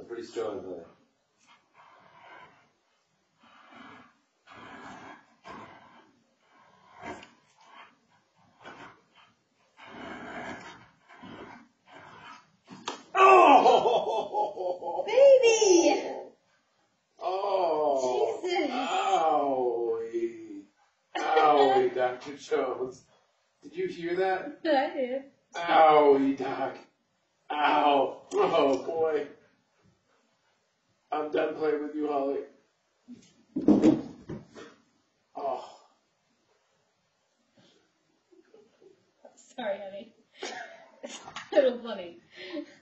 pretty strong there. Oh! Baby! Oh! Jesus! Owie! Owie, Dr. Jones. Did you hear that? I did. Owie, Doc. Ow! Oh boy. I'm done playing with you, Holly. Oh. Sorry, honey. It's a little funny.